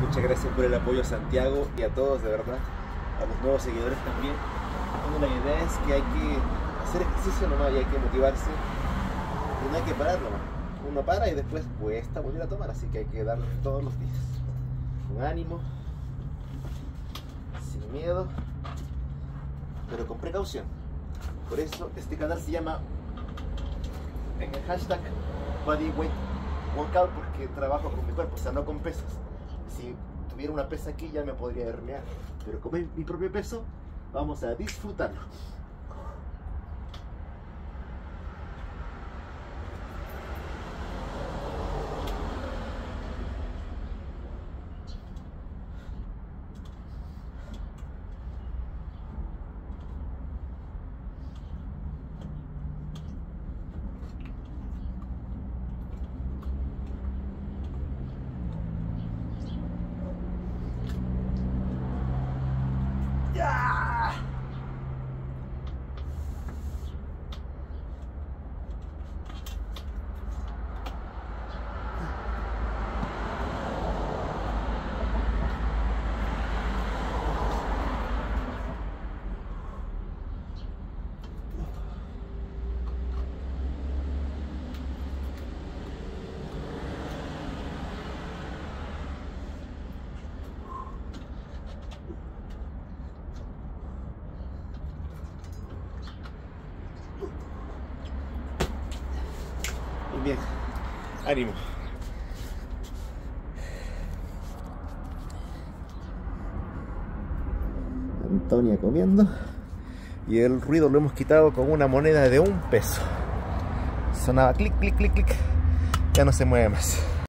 Muchas gracias por el apoyo a Santiago y a todos, de verdad, a los nuevos seguidores también. Bueno, la idea es que hay que hacer ejercicio nomás y hay que motivarse y no hay que parar nomás. Uno para y después cuesta volver a tomar, así que hay que darle todos los días con ánimo, sin miedo, pero con precaución. Por eso este canal se llama en el hashtag Bodyweight Workout, porque trabajo con mi cuerpo, o sea, no con pesas. Si tuviera una pesa aquí ya me podría herniar, pero como es mi propio peso, vamos a disfrutarlo. ¡Ya! Bien, ánimo. Antonia comiendo y el ruido lo hemos quitado con una moneda de 1 peso. Sonaba clic, clic, clic, clic. Ya no se mueve más.